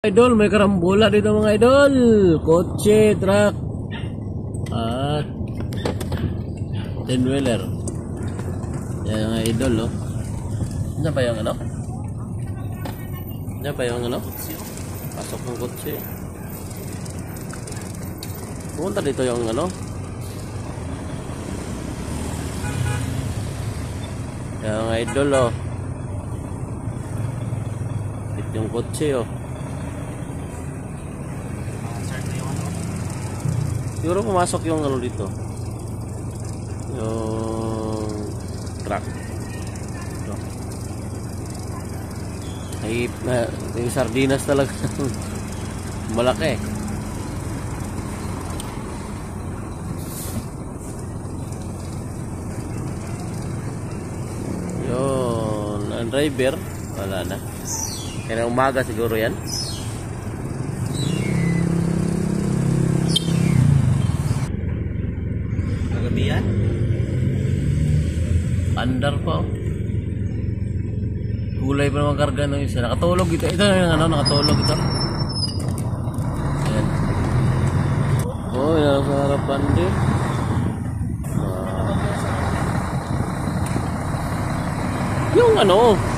Idol, may karambola dito mga idol. Kotse, truck, at 10-wheeler. Yan mga idol, oh. Ano ba yung ano? Ano ba yung ano? Pasok ng kotse. Pumunta dito yung ano? Yan mga idol, oh. Ito yung kotse, oh. Siguro pumasok yung ano dito. Yung truck. Ito. Ay, yung sardinas talaga. Malaki. Yun. Ang driver, wala na. Kaya umaga siguro yan. Yan? Andar pa, oh. Kulay pa naman karga ng isa. Nakatulog ito. Ito na yung ano, nakatulog ito. Ayan. Oh, yan sa harapan din. Yung ano,